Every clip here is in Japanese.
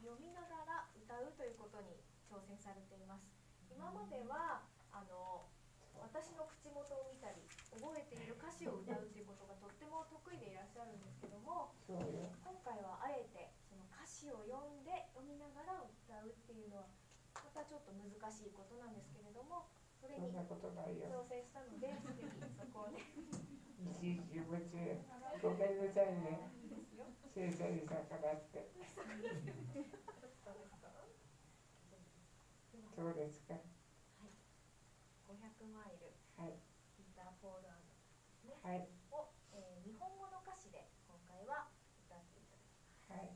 読みながら歌うということに挑戦されています。今までは私の口元を見たり覚えている歌詞を歌うということがとっても得意でいらっしゃるんですけども、今回はあえてその歌詞を読んで読みながら歌うっていうのはまたちょっと難しいことなんですけれども、それに挑戦したので、ぜひそこをねいちいちごめんなさいね、先生に逆らってそうですか。 はい、500マイル、 はい、 ピーター・ポール・アンダーですね、 はい、 を、日本語の歌詞で今回は歌っていただきます。 はい。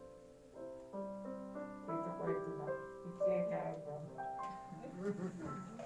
うん。